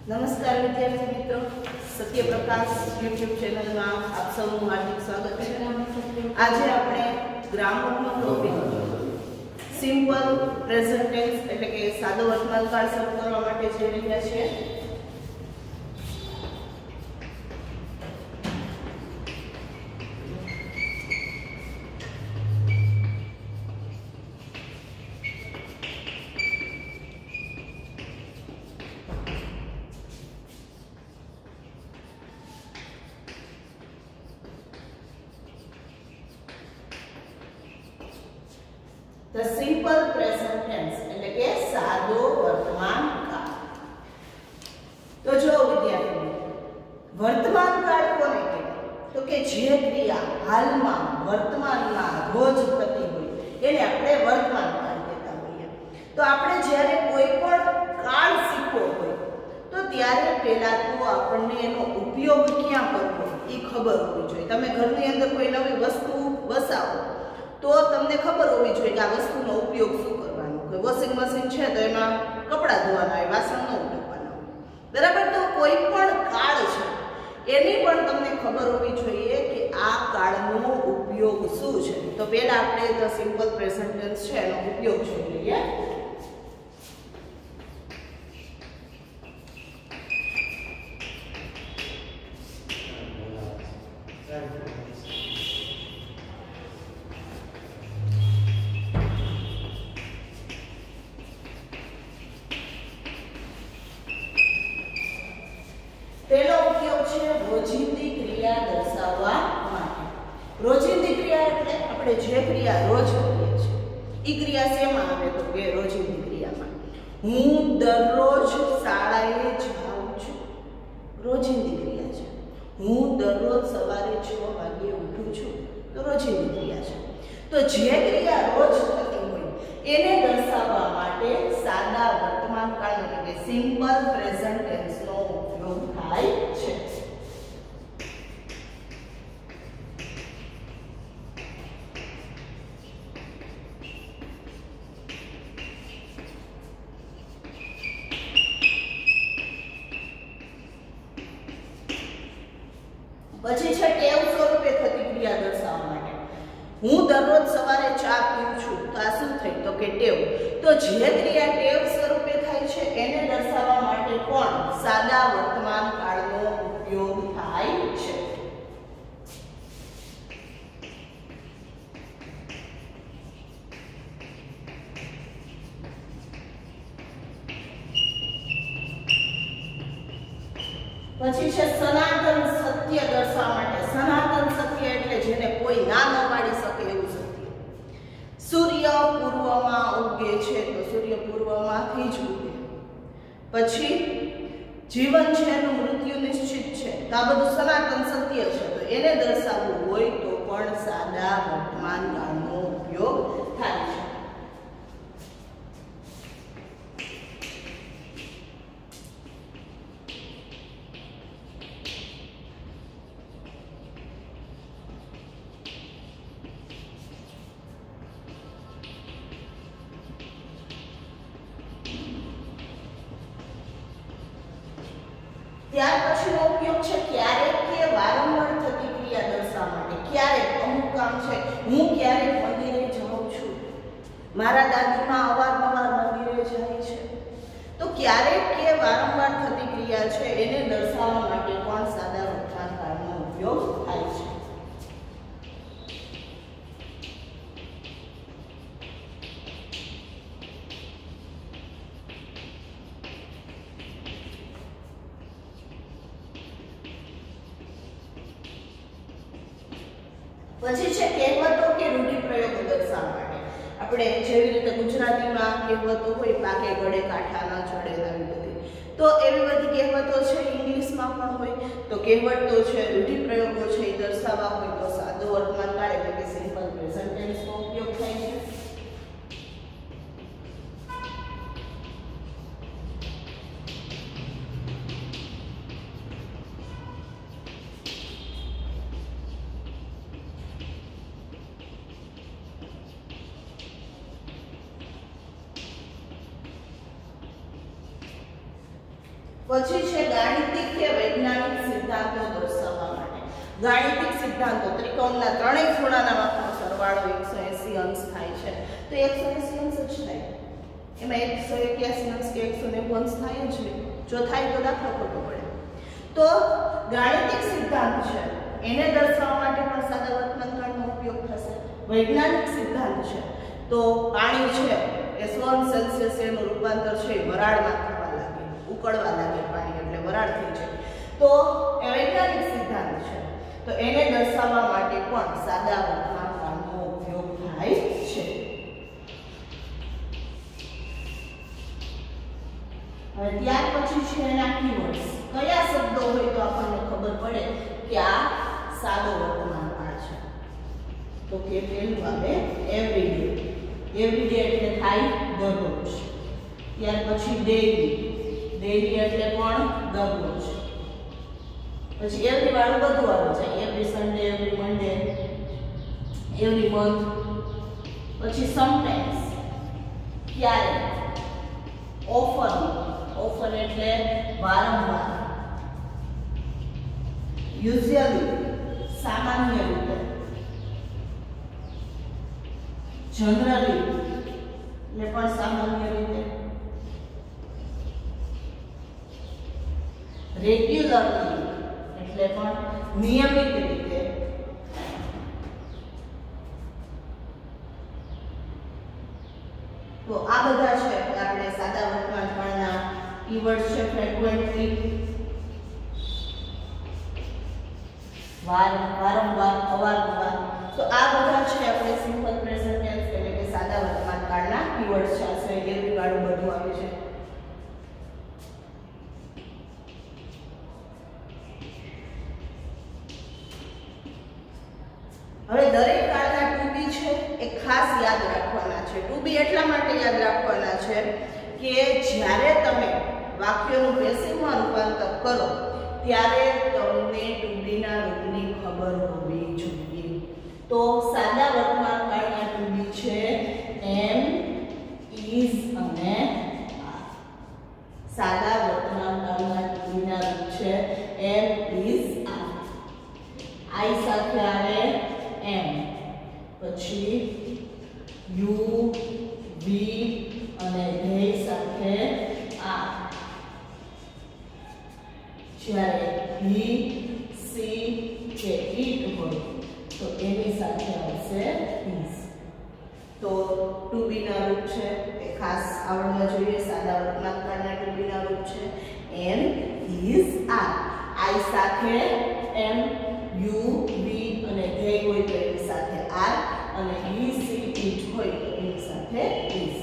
નમસ્કાર વિદ્યાર્થી મિત્રો, સત્યપ્રકાશ યુટ્યુબ ચેનલમાં આપ સૌનું હાર્દિક સ્વાગત છે। આજે આપણે ગ્રામરનો ટોપિક સિમ્પલ પ્રેઝન્ટ ટેન્સ એટલે કે સાદો વર્તમાનકાળ શરૂ કરવા માટે જઈ રહ્યા છીએ। The simple present tense એટલે કે સાદો વર્તમાનકાળ। તો જો વિદ્યાર્થીઓ, વર્તમાનકાળ કોને કહેવાય? તો કે જે ક્રિયા હાલમાં વર્તમાનમાં રોજ થતી હોય એને આપણે વર્તમાનકાળ કહેતા હોઈએ। તો આપણે જ્યારે કોઈ પણ કાળ શીખવો હોય તો ત્યારે પહેલા તો આપણને એનો ઉપયોગ ક્યાં કરવો એ ખબર હોવી જોઈએ। તમે ઘરની અંદર કોઈ નવી વસ્તુ વસાવો તો તમને ખબર હોવી જોઈએ કે આ વસ્તુનો ઉપયોગ શું કરવાનો। કોઈ વોશિંગ મશીન છે તો એમાં કપડાં ધોવાના હોય, વાસણ ન ઉટકવાના હોય, બરાબર। તો કોઈ પણ કાળ છે એની પણ તમને ખબર હોવી જોઈએ કે આ કાળનો ઉપયોગ શું છે। તો પહેલા આપણે ધ સિમ્પલ પ્રેઝન્ટ ટેન્સ છે એનો ઉપયોગ જોઈ લઈએ। પહેલો ઉપયોગ છે રોજિંદી ક્રિયા દર્શાવવા માટે। રોજિંદી ક્રિયા એટલે આપણે જે ક્રિયા રોજ કરીએ છીએ એ ક્રિયા શેમાં આવે? તો કે રોજિંદી ક્રિયામાં। હું દરરોજ શાળાએ જાઉં છું, રોજિંદી ક્રિયા છે। હું દરરોજ સવારે 6 વાગે ઉઠું છું, તો રોજિંદી ક્રિયા છે। તો જે ક્રિયા રોજ થતી હોય એને દર્શાવવા માટે સાદા વર્તમાનકાળ એટલે કે સિમ્પલ પ્રેઝન્ટ ટેન્સનો ઉપયોગ થાય છે। પછી છે ટેવ સ્વરૂપે થતી ક્રિયા દર્શાવવા માટે। હું દરરોજ સવારે ચા પીઉં છું, તો આ શું થઈ? તો કે ટેવ। તો જે ક્રિયા ટેવ સ્વરૂપે થાય છે એને દર્શાવવા માટે પણ સાદા વર્તમાનકાળનો ઉપયોગ થાય છે। પછી છે સનાતન સત્ય દર્શાવવા માટે। સનાતન સત્ય એટલે જેને કોઈ ના ન પાડી શકે એવું સત્ય। સૂર્ય પૂર્વમાં ઉગે છે, તો સૂર્ય પૂર્વમાંથી જ ઉગે। પછી જીવન છે એનું મૃત્યુ નિશ્ચિત છે, તો આ બધું સનાતન સત્ય છે। તો એને દર્શાવવું હોય તો પણ સાદા વર્તમાનકાળનો ઉપયોગ થાય છે। ત્યાર પછીનો ઉપયોગ છે ક્યારેક કે વારંવાર થતી ક્રિયા દર્શાવવા માટે। ક્યારેક અમુક કામ છે, હું ક્યારેક મંદિરે જાઉં છું, મારા દાદીમાં અવારનવાર મંદિરે જાય છે, તો ક્યારેક કે વારંવાર થતી ક્રિયા છે એને દર્શાવવા માટે પણ સાદા વર્તમાનકાળનો ઉપયોગ થાય છે। પછી છે કહેવતો કે રૂઢિપ્રયોગો દર્શાવવા માટે। આપણે જેવી રીતે ગુજરાતીમાં કહેવતો હોય, પાકે ગળે કાંઠા ન ચડે, આવી બધી, તો એવી બધી કહેવતો છે ઇંગ્લિશમાં પણ હોય। તો કહેવતો છે, રૂઢિપ્રયોગો છે એ દર્શાવવા હોય તો સાદો વર્તમાનકાળ એટલે કે સિમ્પલ પ્રેઝન્ટ ટેન્સનો ઉપયોગ થાય છે। પછી છે ગાણિતિક કે વૈજ્ઞાનિક સિદ્ધાંતો દર્શાવવા માટે. ગાણિતિક સિદ્ધાંતો ત્રિકોણના ત્રણેય ખૂણાના માપનો સરવાળો 180 અંશ થાય છે. તો 180 અંશ જ થાય. એમાં 181 અંશ કે 190 અંશ થાય જ નહીં. જો થાય તો દાખલો ખોટો પડે. તો ગાણિતિક સિદ્ધાંત છે એને દર્શાવવા માટે પણ સાદા વર્તમાનકાળનો ઉપયોગ થશે. વૈજ્ઞાનિક સિદ્ધાંત છે તો પાણી છે એ 100 સેલ્સિયસ એનું રૂપાંતર છે વરાળમાં થવા લાગે, ઉકળવા લાગે પાણી એટલે વરાળ થઈ જાય. તો એ વૈજ્ઞાનિક સિદ્ધાંત છે તો એને દર્શાવવા માટે પણ સાદા વર્તમાનકાળનો ઉપયોગ થાય છે. હવે ત્યાર પછી છે એના કીવર્ડ્સ. કયા શબ્દો હોય તો આપણને ખબર પડે કે આ સાદો વર્તમાનકાળ છે. તો કે પહેલું આવે એવરીડે. એવરીડે એટલે થાય દરરોજ. ત્યાર પછી ડેઈલી. ડેઈલી એટલે પણ દરરોજ. પછી એવરી વાળું બધું આવે છે. Every Sunday, every Monday, every month. પછી સમટાઈમ્સ ક્યારે. ઓફન. ઓફન એટલે વારંવાર. યુઝ્યુઅલી સામાન્ય રીતે. જનરલી એટલે પણ સામાન્ય રીતે. રેગ્યુલરલી એટલે પણ નિયમિત રીતે. તો આ બધા છે આપણે સાદા વર્તમાનકાળના કીવર્ડ્સ છે. ફ્રીક્વન્ટલી વારંવાર, અવારનવાર. તો આ બધા છે આપણે સિમ્પલ પ્રેઝન્ટ ટેન્સ એટલે કે સાદા વર્તમાનકાળના કીવર્ડ્સ છે. આ સિવાય એવરી વાળું બધું આવે છે. હવે દરેક કાળના ટુ બી છે એ ખાસ યાદ રાખવાના છે. ટુ બી એટલા માટે યાદ રાખવાના છે કે જ્યારે તમે વાક્યનું પેસિવમાં રૂપાંતર કરો ત્યારે તમને ટુ બી ના રૂપની ખબર હોવી જોઈએ. તો સાદા વર્તમાનકાળના ટુ બી છે એમ, ઇઝ અને આર. સાદા વર્તમાનકાળના ટુ બી ના રૂપ છે એમ, ઇઝ, આર. આઈ સાથે આવે એમ, પછી યુ, વી અને ધેય સાથે આર. જ્યારે હી, સી કે ઇટ હોય તો એની સાથે આવશે ઇઝ. તો ટુ બી ના રૂપ છે એ ખાસ આવડવા જોઈએ. સાદા વર્તમાનકાળના ટુ બી ના રૂપ છે એમ, ઇઝ, આર. આઈ સાથે એમ, યુ, વી અને ધેય હોય તો એની સાથે આર અને હી, સી, ઇટ હોય તો એની સાથે ઇઝ.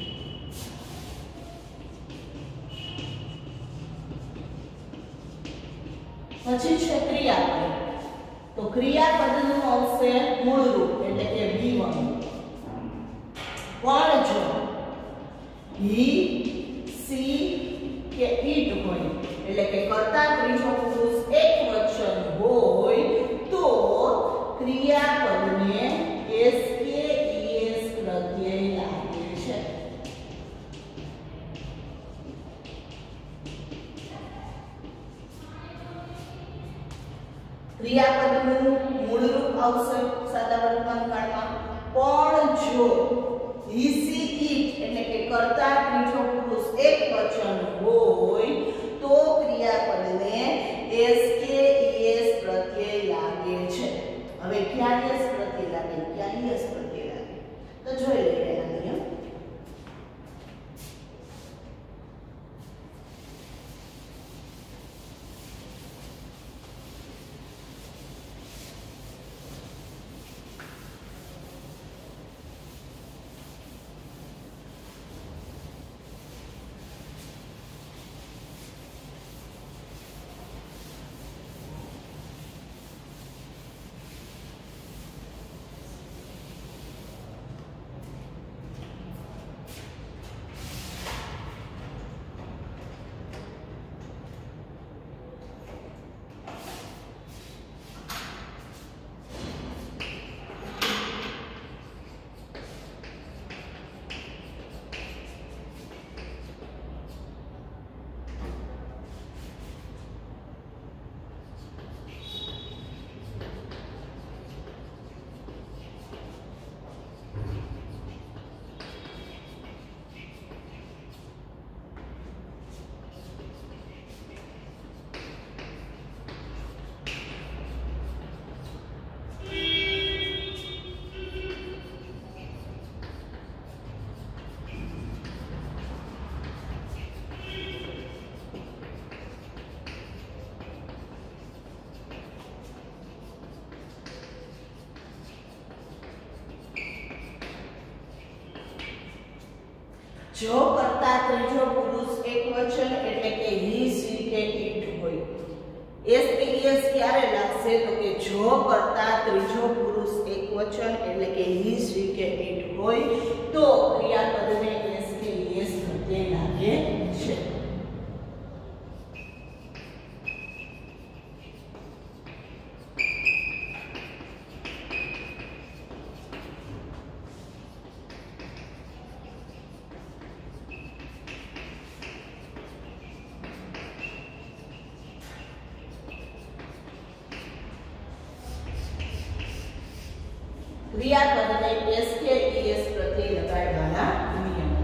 પછી છે ક્રિયાપદ. તો ક્રિયાપદનું આવશે મૂળ રૂપ એટલે કે V1. પણ જો હી, સી કે ઇટ હોય એટલે કે કર્તા ત્રીજો પુરુષ એકવચન હોય તો ક્રિયાપદને એસ કે ઈએસ પ્રત્યય લાગે છે. ક્રિયાપદનું મૂળ રૂપ આવશે સાદા વર્તમાનકાળમાં. પણ જો હી, સી, ઇટ એટલે કે કર્તા ત્રીજો પુરુષ એકવચન હોય તો ક્રિયાપદને એસ કે ઈએસ પ્રત્યય લાગે છે. હવે ક્યાં એસ પ્રત્યય લાગે, ક્યાં ઈએસ પ્રત્યય લાગે તો જોઈ લઈએ એના નિયમ. જો કરતા ત્રીજો પુરુષ એકવચન એટલે કે he she કે it હોય. એસ કે એસ ક્યારે લાગશે તો કે જો કરતા ત્રીજો પુરુષ એકવચન એટલે કે he she કે it હોય તો ક્રિયાપદને એસ કે એસ પ્રત્યય લાગે છે. ક્રિયાપદને એસ કે એસ પ્રત્યય લગાડવાના નિયમો.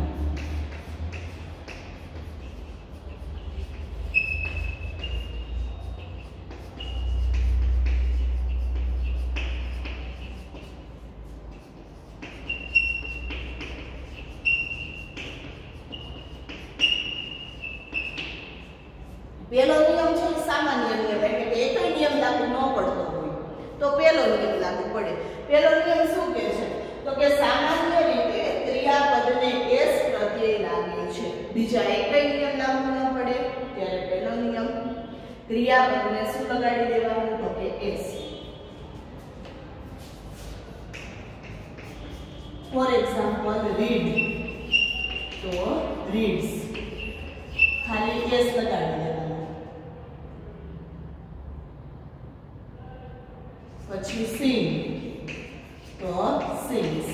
પહેલો નિયમ છે સામાન્ય નિયમ એટલે કે એકય નિયમ લાગુ ન પડતો હોય તો પહેલો નિયમ લાગુ પડે. પહેલો નિયમ શું કહે છે તો કે સામાન્ય રીતે ક્રિયાપદને એસ પ્રત્યય લાગે છે. બીજા એકય નિયમ લાગુ ન પડે ત્યારે પહેલો નિયમ ક્રિયાપદને શું લગાડી દેવાનું તો કે એસ. ફોર એક્ઝામ્પલ રીડ તો રીડ્સ ખાલી એસ લગાડી દેવાનું. પછી sing તો sings.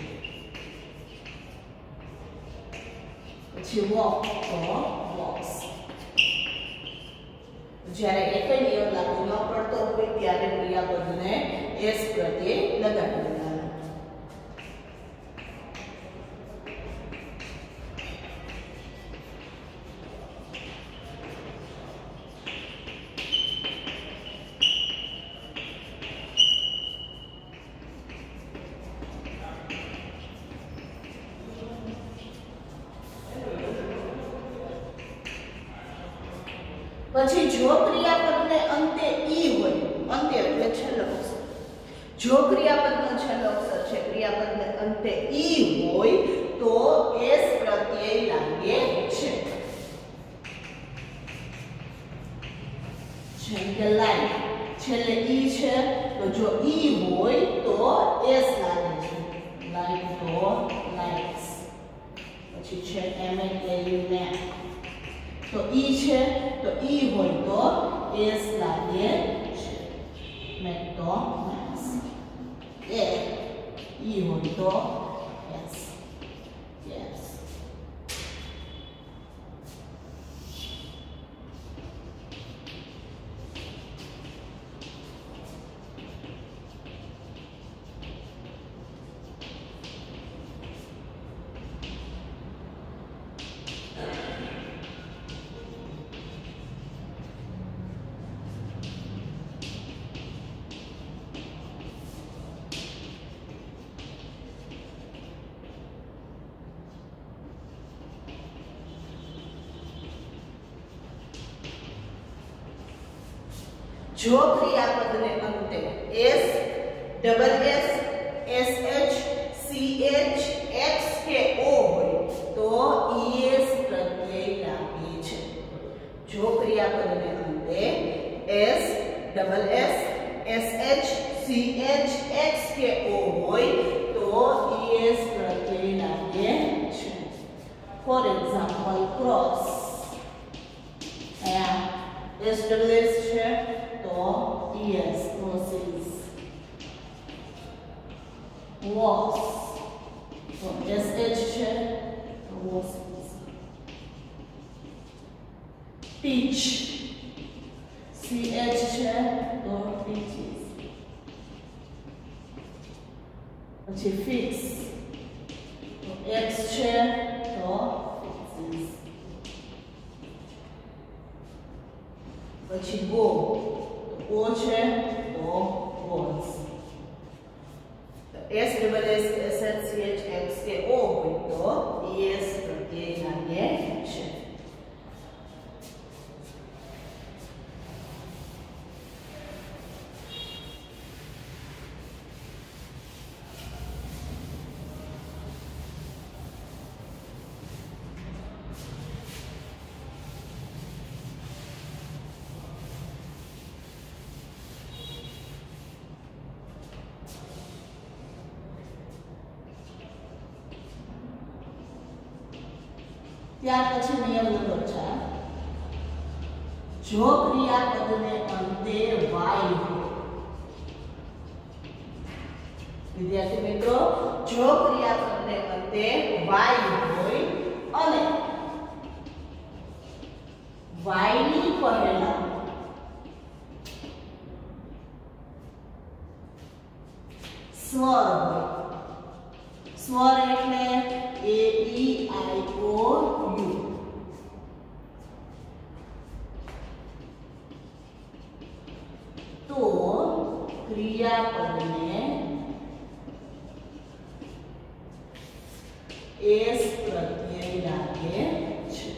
પછી walk તો walks. જ્યારે એકય નિયમ લાગુ ન પડતો હોય ત્યારે ક્રિયાપદને એસ પ્રત્યય લગાડી દેવાનું. પછી જો ક્રિયાપદને અંતે ઈ હોય, અંતે એટલે છેલ્લો અક્ષર, જો ક્રિયાપદનો છેલ્લો અક્ષર છે ક્રિયાપદને અંતે ઈ હોય તો એસ પ્રત્યય લાગે છે. જેમ કે લાઈક છેલ્લે ઈ છે તો જો ઈ હોય તો એસ લાગે છે. લાઈક તો લાઇક્સ. પછી છે એમ એટલે મેપ તો ઈ છે તો ઈ હોય તો એસ લાગે છે. મેક તો મેક્સ. એ ઈ હોય તો એસ. યસ. જો ક્રિયાપદને અંતે S, double S, SH, CH, X કે ઓ હોય તો ઈએસ પ્રત્યય લાગે છે. જો ક્રિયાપદને અંતે S, double S, SH, CH, X કે ઓ હોય તો ઈએસ પ્રત્યય લાગે છે. For example cross. S double S છે તો ઈએસ ક્રોસીસ. વોક્સ તો એસએચ છે તો વોક્સ. ટીચ સીએચ છે તો ટીચીસ. પછી ફિક્સ તો એક્સ છે તો ફિક્સીસ. પછી ગો ઓ છે તો goes. S double S, SH, CH, X કે ઓ હોય તો ઈએસ પ્રત્યય લાગે છે. ત્યાર પછી નિયમ નંબર 4, જો ક્રિયાપદને અંતે વાય હોય, વિદ્યાર્થી મિત્રો, જો ક્રિયાપદને અંતે વાય હોય અને વાય ની પહેલા સ્વર હોય, સ્વર એટલે એ ઈ આઈ ઓ યુ, તો ક્રિયાપદને એસ પ્રત્યય લાગે છે.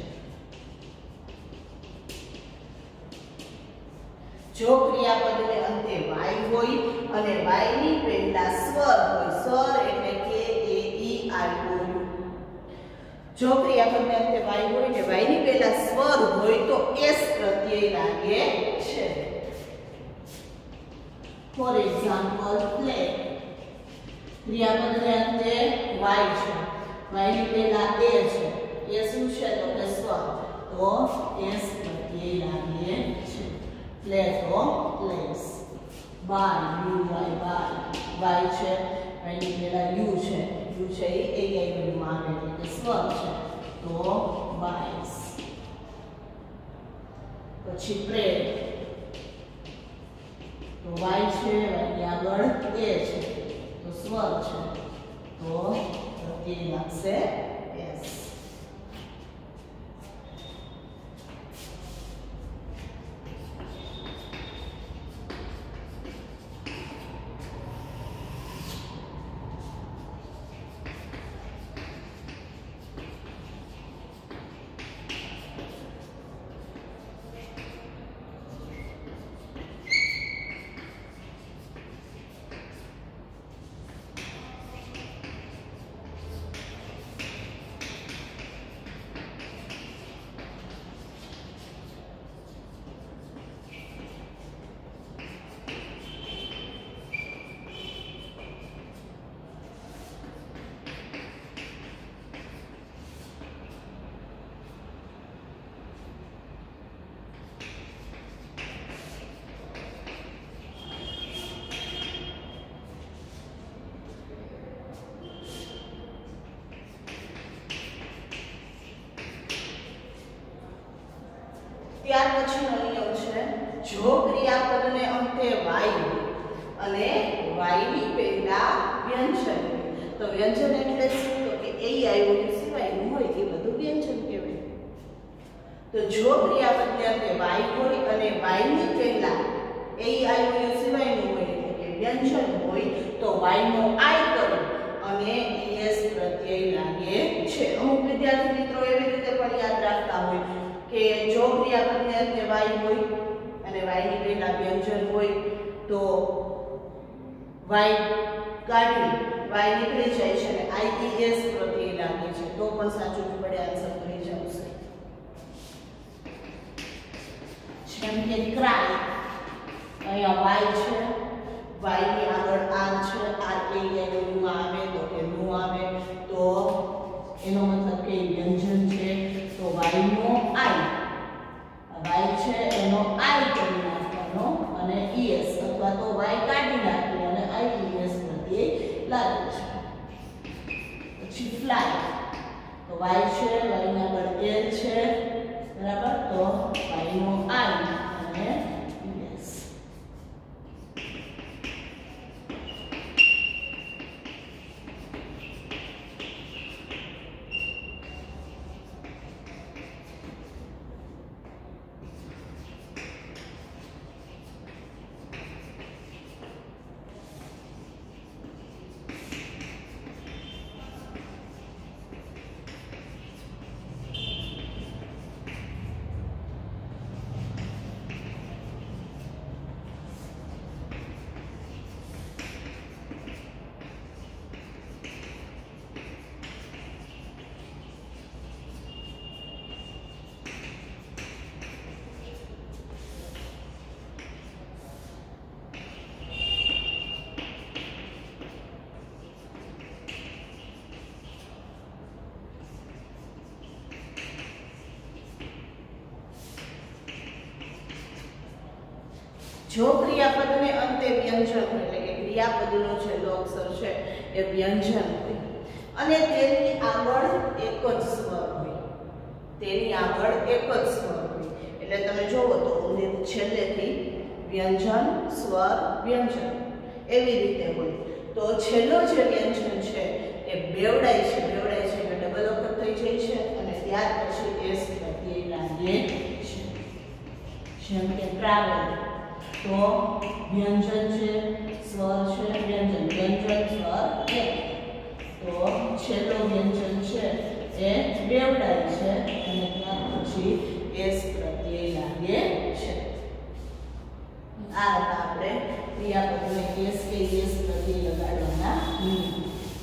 જો ક્રિયાપદને અંતે વાય હોય અને વાય ની પહેલા સ્વર હોય, સ્વર એટલે કે એ ઈ આઈ ઓ યુ, જો ક્રિયાપદને અંતે વાય હોય ને વાય ની પહેલા સ્વર હોય તો એસ પ્રત્યય લાગે છે. For example, play. ક્રિયાપદને અંતે વાય છે, વાય ની પહેલા એ છે, એ શું છે તો કે સ્વર, તો એસ પ્રત્યય લાગે છે. પ્લે તો plays. Buy, U buy, buy, buy છે, વાય ની પહેલા યુ છે, યુ છે એ આઈ માં આવે એટલે કે સ્વર છે, તો બાયસ. પછી પ્રે, તો વાય છે, વાય ની આગળ એ છે, તો સ્વર છે, તો પ્રત્યય લાગશે એસ. ત્યાર પછીનો નિયમ છે, જો ક્રિયાપદને અંતે વાય અને વાય ની પહેલા વ્યંજન, તો વ્યંજન એટલે શું તો કે એ આઈ સિવાયનું હોય એ બધું વ્યંજન કહેવાય. તો જો ક્રિયાપદને અંતે વાય હોય અને વાય ની પહેલા એ આઈ સિવાયનું હોય એટલે કે વ્યંજન હોય તો વાય નો આઈ કરી અને એસ પ્રત્યય લાગે છે. અમુક વિદ્યાર્થી મિત્રો એવી રીતે પણ યાદ રાખતા હોય કે જો ક્રિયાપદને અંતે વાય હોય અને વાય ની પહેલા વ્યંજન હોય તો વાય કાઢી વાય નીકળી જાય છે અને આઈઈએસ પ્રત્યય લાગે છે, તો પણ સાચું જ પડે, આન્સર કરી જશે. જેમ કે ક્રાય, અહીંયા વાય છે, વાય ની આગળ આર છે, આર એ એનું માં આવે તો કે નું આવે, તો એનો મતલબ કે વ્યંજન છે, તો વાય નો આઈ, વાય છે એનો આઈ કરી નાખવાનો અને ઈએસ અથવા તો વાય કાઢી નાખી અને આઈઈએસ પ્રત્યય લાગે છે. પછી ફ્લાય, તો વાય છે, વાય ની આગળ એલ છે, બરાબર, તો વાય નો આઈ અને ઈએસ. જો ક્રિયાપદને અંતે વ્યંજન હોય એટલે કે ક્રિયાપદનો છેલ્લો અક્ષર છે એ વ્યંજન હોય અને તેની આગળ એક જ સ્વર હોય, તેની આગળ એક જ સ્વર હોય એટલે તમે જોવો તો છેલ્લેથી વ્યંજન સ્વર વ્યંજન એવી રીતે હોય તો છેલ્લો જે વ્યંજન છે એ બેવડાય છે એટલે ડબલ વખત થઈ જાય છે અને ત્યાર પછી એસ પ્રત્યય લાગે છે. જેમ કે ટ્રાવેલ તો વ્યંજન છે સ્વર છે વ્યંજન સ્વર એ તો છેલ્લો વ્યંજન છે એ બેવડાય છે અને ત્યાર પછી એસ પ્રત્યય લાગે છે. આ આપણે ક્રિયાપદને એસ કે એસ પ્રત્યય લગાડવાના નિયમ.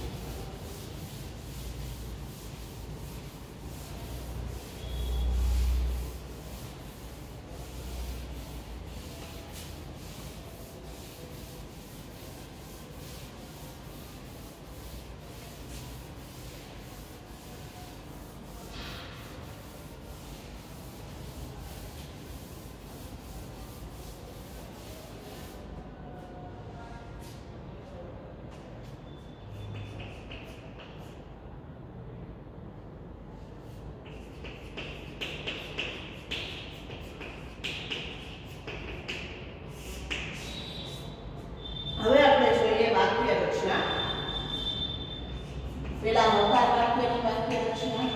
હવે આપણે જોઈએ વાક્ય રચના. પેલા વકાર વાક્યની વાક્ય રચના.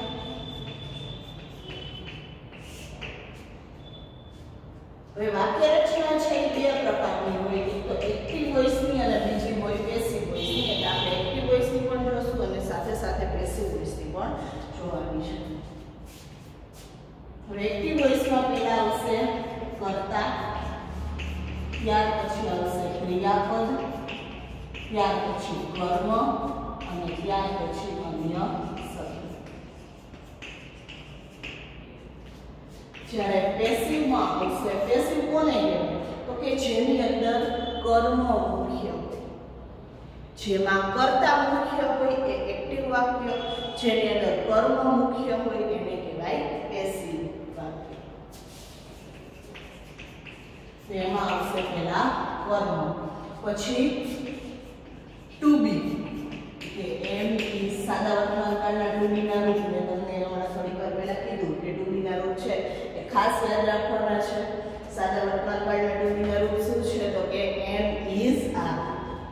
હવે વાક્ય રચના છે એ બે પ્રકારની હોય, એક તો એક્ટિવ વોઇસની અને બીજી હોય પેસિવ વોઇસની. એટલે આપણે એક્ટિવ વોઇસની પણ જોશું અને સાથે સાથે પેસિવ વોઇસની પણ જોવાની છે. હવે એક્ટિવ વોઇસમાં પહેલા આવશે કર્તા, ત્યાર પછી આવશે ક્રિયાપદ, ત્યાર પછી કર્મ અને ત્યાર પછી અન્ય શબ્દ. જ્યારે પેસિવમાં આવશે, પેસિવ કોને કહેવાય તો કે જેની અંદર કર્મ મુખ્ય હોય, જેમાં કર્તા મુખ્ય હોય એ એક્ટિવ વાક્ય, જેની અંદર કર્મ મુખ્ય હોય એને કહેવાય પેસિવ વાક્ય. તેમાં આવશે પહેલા કર્મ, પછી ટુ બી કે એમ ઇઝ સાદા વર્તમાનકાળના ટુ બી ના રૂપ ને તમને હમણાં થોડી વાર પહેલા કીધું કે ટુ બી ના રૂપ છે એ ખાસ યાદ રાખવાના છે. સાદા વર્તમાનકાળના ટુ બી ના રૂપ શું છે તો કે એમ ઇઝ આર.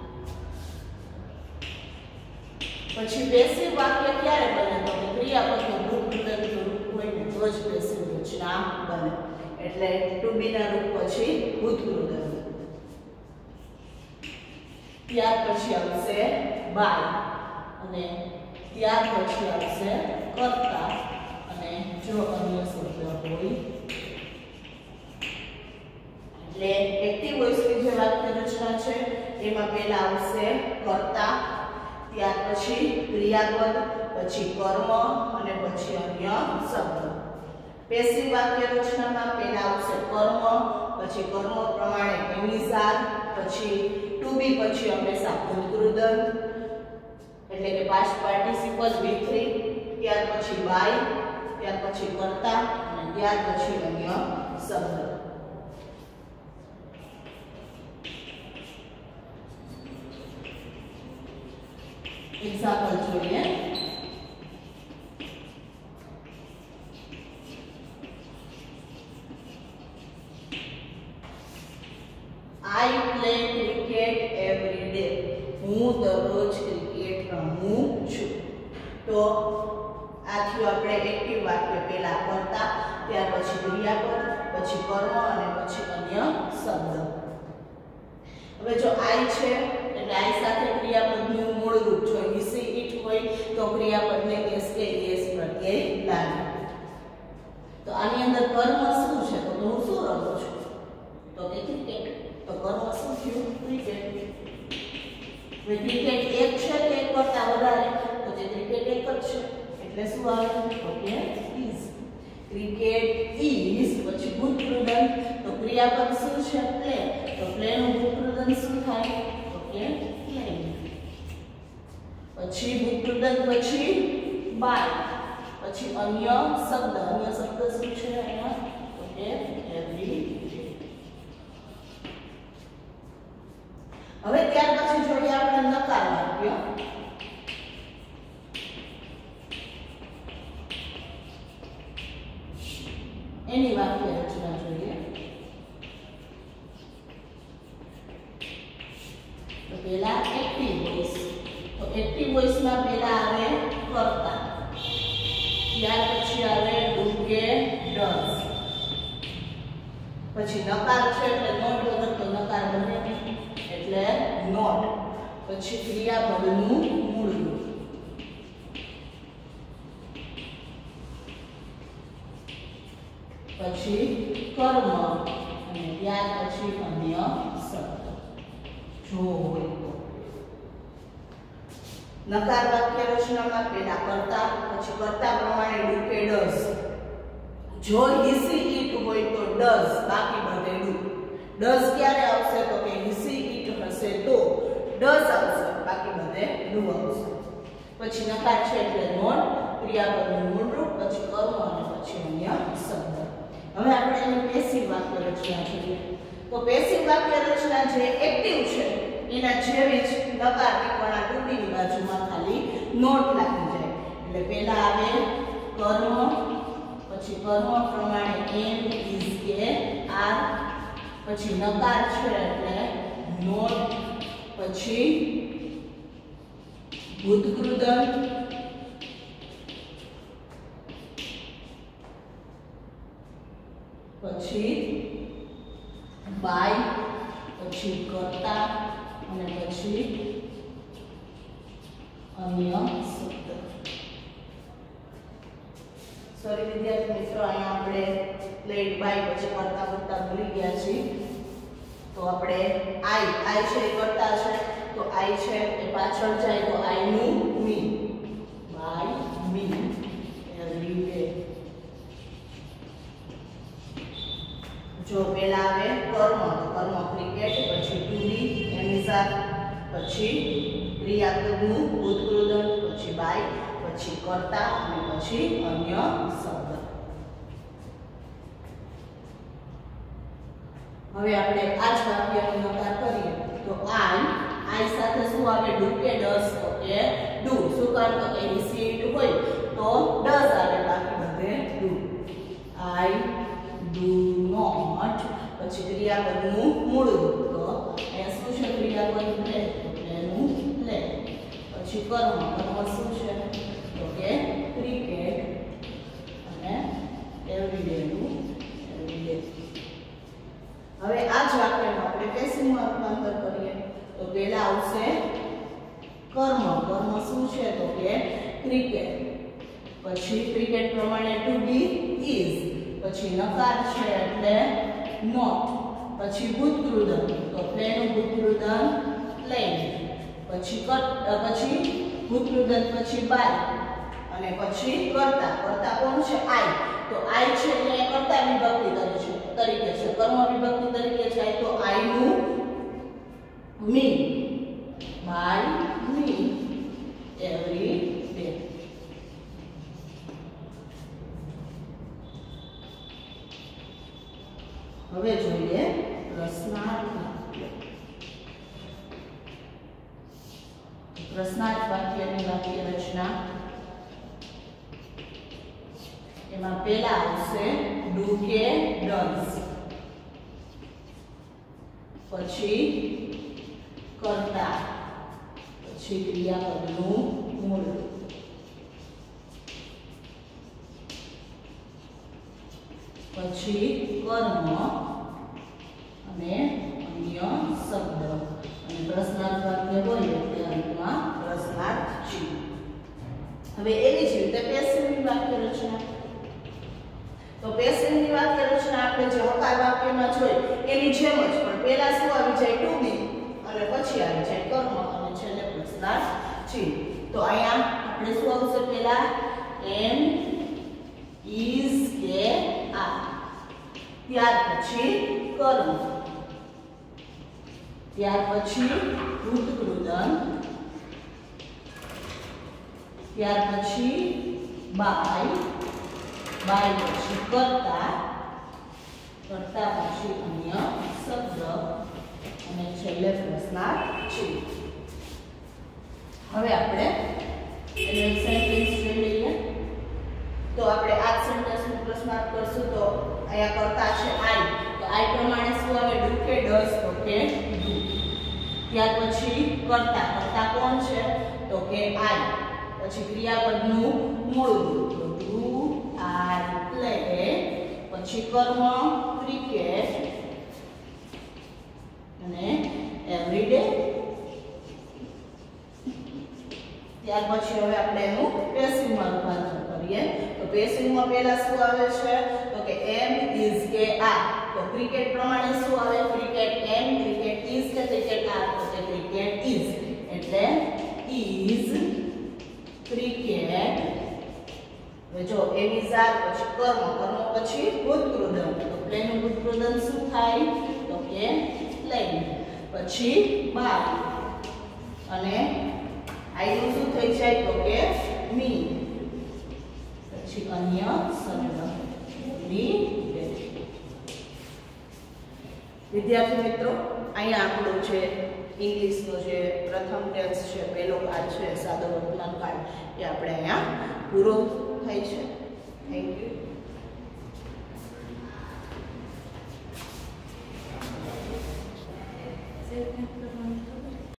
પછી પેસિવ વાક્ય ક્યારે બને તો કે ક્રિયાપદનું ભૂતપૂર્વનું રૂપ હોય ને તો જ પેસિવ રચના બને. એટલે ટુ બી ના રૂપ પછી ભૂતપૂર્વ, ત્યાર પછી આવશે બાય અને ત્યાર પછી આવશે કર્તા અને જો અન્ય શબ્દ હોય. એટલે એક્ટિવ વોઇસની જે વાક્ય રચના છે એમાં પહેલા આવશે કર્તા, ત્યાર પછી ક્રિયાપદ, પછી કર્મ અને પછી અન્ય શબ્દ. પેસિવ વાક્ય રચનામાં પહેલા આવશે કર્મ, પછી કર્મ પ્રમાણે એમિઝાર, પછી ટુ બી પછી હંમેશા ભૂતકૃદંત એટલે કે પાસ્ટ પાર્ટિસિપલ V3, ત્યાર પછી બાય, ત્યાર પછી કર્તા અને ત્યાર પછી અન્ય શબ્દ. એક્ઝામ્પલ જોઈએ. I play cricket every day. હું દરરોજ ક્રિકેટ રમું છું. તો આ થયું આપણે એક્ટિવ વાક્ય. પહેલા કર્તા, ત્યાર પછી ક્રિયાપદ, પછી કર્મ અને પછી અન્ય શબ્દ. હવે જો I છે એટલે I સાથે ક્રિયાપદનું મૂળ રૂપ જો he she it હોય તો ક્રિયાપદને s કે es પ્રત્યય લાગે. તો આની અંદર કર્મ શું છે તો હું શું રમું છું તો કે ક્રિકેટ. તો કર્મ શું થયું ક્રિકેટ. ક્રિકેટ એક છે કે એક કરતા વધારે તો તે ક્રિકેટ એક જ છે એટલે શું આવે તો કે is. ક્રિકેટ is પછી ભૂતકૃદંત તો ક્રિયાપદ શું છે પ્લે. તો પ્લે નું ભૂતકૃદંત શું થાય તો કે પ્લેઇંગ. પછી ભૂતકૃદંત પછી બાય, પછી અન્ય શબ્દ. અન્ય શબ્દ શું છે અહીંયા તો કે એવરી ડે. એક્ટિવ વોઇસમાં પહેલા આવે કરતા, ત્યાર પછી આવે ડુ કે ડઝ, પછી નકાર છે એટલે નોટ વગર તો નકાર બને એટલે નોટ, પછી ક્રિયાપદનું મૂળ રૂપ, પછી કર્મ અને ત્યાર પછી અન્ય શબ્દ જો હોય તો. નકાર વાક્ય રચનામાં પહેલા કરતા, પછી કરતા પ્રમાણે ડુ કે ડઝ. જો હિસી ઈટ હોય તો ડઝ, બાકી બધે ડુ. ડઝ ક્યારે આવશે તો કે હિસી ઈટ હશે તો ડઝ આવશે, બાકી બધે ડુ આવશે. પછી નકાર છે એટલે નોટ, ક્રિયાપદનું મૂળ રૂપ, પછી કર્મ અને પછી અન્ય શબ્દ. હવે આપણે એની પેસિવ વાક્ય રચના જોઈએ. તો પેસિવ વાક્ય રચના જે એક્ટિવ છે એના જેવી જ નકારની પણ આ ટુડીની બાજુમાં ખાલી નોટ લાગી જાય. એટલે પહેલા આવે કર્મ, પછી કર્મ પ્રમાણે એમ, ઇઝ, કે, આર, પછી નકાર છે એટલે નોટ, પછી ભૂતકૃદંત, પછી બાય, પછી કર્તા અને પછી અન્ય શબ્દ. સોરી વિદ્યાર્થી મિત્રો, અહીંયા આપણે પ્લેડ બાય પછી કર્તા કરતા ભૂલી ગયા છીએ. તો આપણે આઈ છે એ કર્તા છે તો આઈ છે એ પાછળ જાય તો આઈ નું me, by me every day. જો પહેલા આવે કર્મ, તો કર્મ ક્રિકેટ, પછી ટુડી એનિઝાર, પછી ક્રિયાપદનું ભૂતકૃદંત, પછી બાય, પછી કર્તા અને પછી અન્ય શબ્દ. હવે આપણે આ જ વાક્યનો નકાર કરીએ તો આઈ સાથે શું આવે ડુ કે ડઝ તો કે ડુ. શું કારણ તો કે રિસીવ્ડ હોય તો ડઝ આવે, બાકી બધે ડુ. આઈ ડુ નોટ, પછી ક્રિયાપદનું મૂળ રૂપ, તો અહીંયા શું છે ક્રિયાપદ પ્લે, તો પ્લેનું પ્લે. પછી કર્મ, કર્મ શું છે તો કે ક્રિકેટ અને એવરીડે નું એવરીડે. હવે આ જ વાક્યનું આપણે પેસિવમાં રૂપાંતર કરીએ તો પહેલા આવશે કર્મ, કર્મ શું છે તો કે ક્રિકેટ, પછી ક્રિકેટ પ્રમાણે ટુ બી ઇઝ, પછી નકાર છે એટલે નોટ, પછી ભૂતકૃદંત તો પ્લેનું ભૂતકૃદંત પ્લેન, પછી ભૂતકૃદંત પછી બાય અને પછી કર્તા. કર્તા કોણ છે આઈ, તો આઈ છે એટલે કર્તા વિભક્તિ તરીકે છે, કર્મ વિભક્તિ તરીકે છે તો આઈ નું me, by me every day. હવે જોઈએ પ્રશ્નાર્થ વાક્ય. પ્રશ્નાર્થ વાક્યની વાક્ય રચના એમાં પહેલા આવશે ડુ કે ડઝ, પછી કર્તા, પછી ક્રિયાપદનું મૂળ, પછી કર્મ અને અન્ય શબ્દ. અને પ્રશ્નાર્થ વાક્ય હોય એટલે અંતમાં પ્રશ્નાર્થ ચિહ્ન. હવે એવી જ રીતે પેસિવની વાક્ય રચના. તો પેસિવની વાક્ય રચના આપણે જે હકાર વાક્યમાં જોઈ એની જેમ જ, પણ પહેલા શું આવી જાય ટુ બી અને પછી આવી જાય કર્મ અને છેલ્લે પ્રશ્નાર્થ ચિહ્ન. તો અહીંયા આપણે શું આવશે પહેલા એમ, ઇઝ, કે, આ, ત્યાર પછી કર્મ, ત્યાર પછી ભૂતકૃદંત, ત્યાર પછી બાય, બાય પછી કર્તા, કર્તા પછી અન્ય શબ્દ અને છેલ્લે પ્રશ્નાર્થ ચિહ્ન. હવે આપણે એનું સેન્ટેન્સ જોઈ લઈએ. તો આપણે આ સેન્ટેન્સનું પ્રશ્નાર્થ કરશું તો અહીંયા કર્તા છે આઈ, તો આઈ પ્રમાણે શું આવે ડુ કે ડઝ તો કે ડુ. ત્યાર પછી કર્તા, કર્તા કોણ છે તો કે આઈ. પછી ક્રિયાપદનું મૂળરૂપ તો ડુ આઈ પ્લે. પછી કર્મ ક્રિકેટ અને એવરીડે. ત્યાર પછી હવે આપણે એનું પેસિવમાં રૂપાંતર કરીએ. તો પેસિવમાં પહેલા શું આવે છે તો કે એમ ઇઝ કે આ. તો ક્રિકેટ પ્રમાણે શું આવે? ક્રિકેટ એમ, ક્રિકેટ ઇઝ કે ક્રિકેટ આ? તો કે ક્રિકેટ ઇઝ. એટલે ઇઝ ક્રિકેટ. હવે જો એમ ઇઝ આર પછી કર્મ, કર્મ પછી ભૂતકૃદમ. તો પ્લેનું ભૂતકૃદમ શું થાય? તો કે પ્લેન. પછી બાય અને આઈ નું શું થઈ જાય? તો કે મી. પછી અન્ય શબ્દ વિદ્યાર્થી મિત્રો, અહીંયા આપણું છે ઇંગ્લિશનો જે પ્રથમ ટેન્સ છે, પહેલો કાળ છે સાદો વર્તમાન કાળ, એ આપણે અહીંયા પૂરો થાય છે.